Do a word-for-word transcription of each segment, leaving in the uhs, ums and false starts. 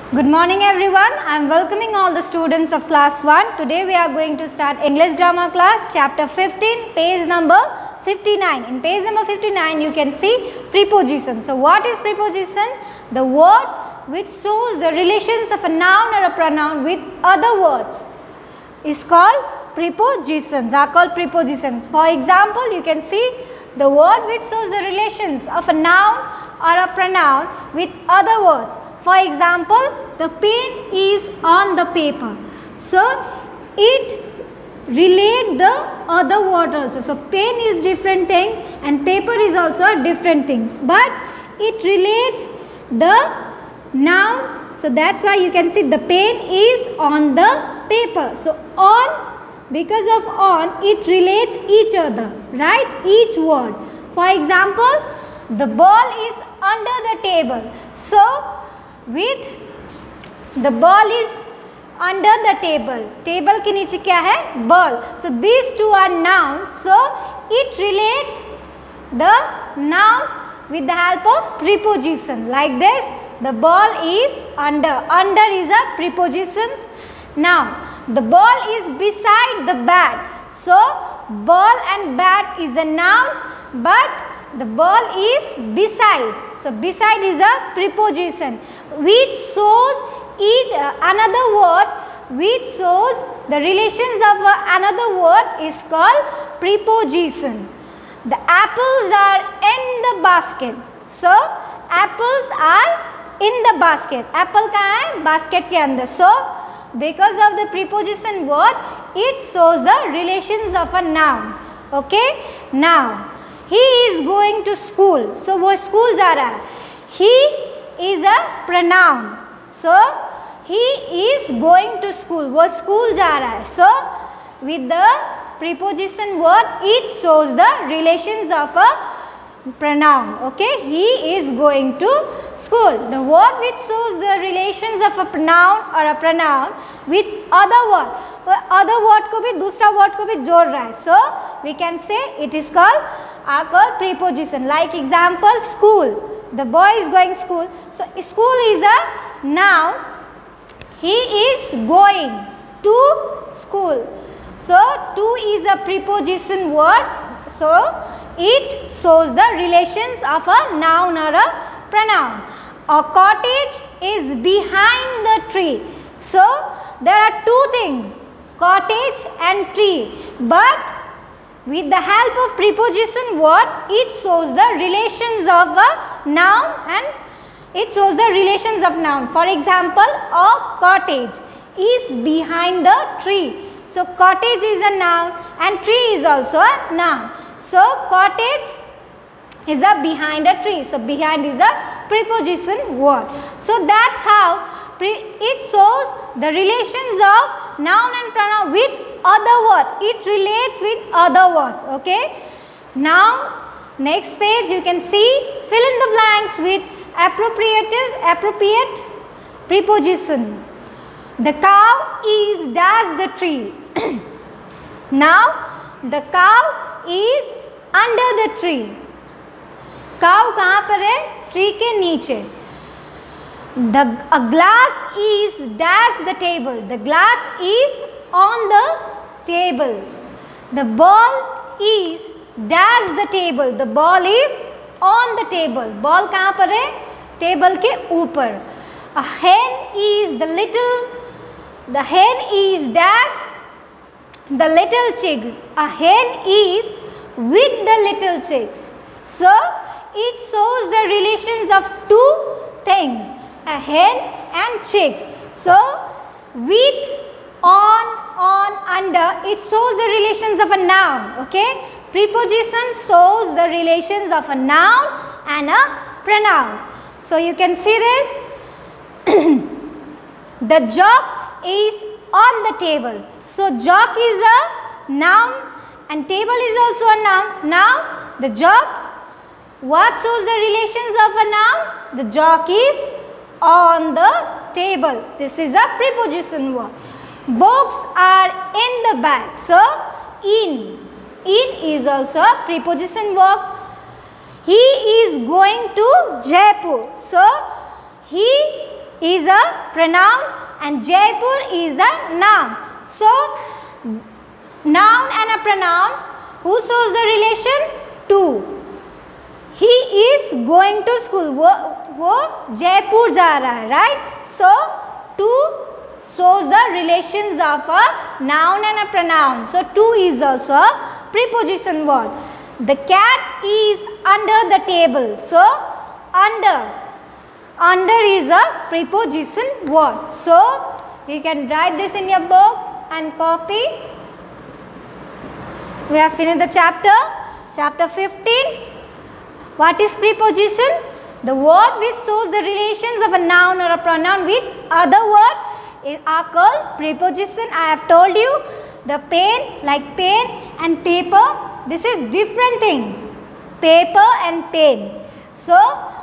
Good morning everyone. I am welcoming all the students of class one. Today we are going to start English grammar class chapter fifteen, page number fifty-nine. In page number fifty-nine you can see preposition. So what is preposition? The word which shows the relations of a noun or a pronoun with other words is called prepositions, are called prepositions. For example, you can see the word which shows the relations of a noun or a pronoun with other words. For example, the pen is on the paper. So it relate the other word also. So pen is different things and paper is also different things, but it relates the noun. So that's why you can see the pen is on the paper. So on, because of on, it relates each other, right? Each word. For example, the ball is under the table. So with the ball is under the table. Table के नीचे क्या है? Ball. So these two are nouns. So it relates the noun with the help of preposition. Like this, the ball is under. Under is a preposition. Now the ball is beside the bat. So ball and bat is a noun, but the ball is beside. So beside is a preposition which shows each uh, another word which shows the relations of uh, another word is called preposition. The apples are in the basket. So apples are in the basket. Apple कहाँ है? Basket के अंदर. So because of the preposition word, it shows the relations of a noun. Okay. Now he is going to school. So वो school जा रहा है. He is a pronoun. So he is going to school. वो school जा रहा है. So with the preposition word, it shows the relations of a pronoun. Okay. He is going to school. The word which shows the relations of a noun or a pronoun with other word. Other word को भी दूसरा word को भी जोड़ रहा है. So we can say it is called are called preposition. Like example, school. The boy is going school. So school is a noun. He is going to school. So to is a preposition word. So it shows the relations of a noun or a pronoun. A cottage is behind the tree. So there are two things, cottage and tree, but with the help of preposition word, it shows the relations of a noun and it shows the relations of noun. For example, a cottage is behind the tree. So cottage is a noun and tree is also a noun. So cottage is a behind a tree. So behind is a preposition word. So that's how it shows the relations of noun and pronoun with other words. It relates with other words. Okay. Now next page you can see fill in the blanks with appropriate appropriate preposition. The cow is dash the tree. Now the cow is under the tree. Cow कहाँ पर है? Tree के नीचे. The a glass is dash the table. The glass is on the table. The ball is dash the table. The ball is on the table. Ball कहाँ पर है? Table के ऊपर. A hen is the little. The hen is dash the little chicks. A hen is with the little chicks. So it shows the relations of two things, a hen and chicks. So with, on, on, under, it shows the relations of a noun. Okay. Preposition shows the relations of a noun and a pronoun. So you can see this. The jug is on the table. So jug is a noun and table is also a noun. Now the jug, what shows the relations of a noun? The jug is on the table. This is a preposition word. Books are in the bag. So in. In is also a preposition word. He is going to Jaipur. So he is a pronoun and Jaipur is a noun. So, noun and a pronoun, who shows the relation? To. He is going to school. वो वो जयपुर जा रहा है, right? So, to shows the relations of a noun and a pronoun. So, to is also a preposition word. The cat is under the table. So, under. Under is a preposition word. So, you can write this in your book and copy. We have finished the chapter. Chapter fifteen. What is preposition? The word which shows the relations of a noun or a pronoun with other word are called preposition. I have told you the pen, like pen and paper, this is different things. Paper and pen. So,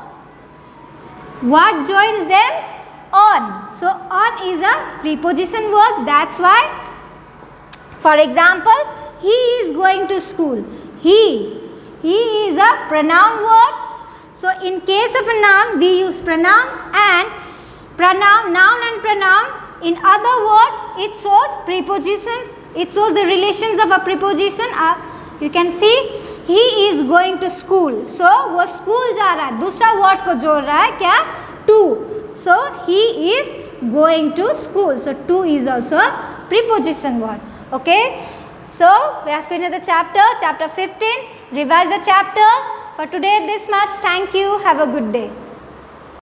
what joins them? On. So, on is a preposition word. That's why, for example, he is going to school. He. He is a pronoun word. So, in case of a noun, we use pronoun and pronoun, noun and pronoun. In other words, it shows prepositions. It shows the relations of a preposition. Uh, you can see, he is going to school. So, वो school जा रहा है. दूसरा word को जोड़ रहा है क्या? To. So, he is going to school. So, to is also a preposition word. Okay. So, we have finished the chapter, chapter fifteen. Revise the chapter. For today, this much. Thank you. Have a good day.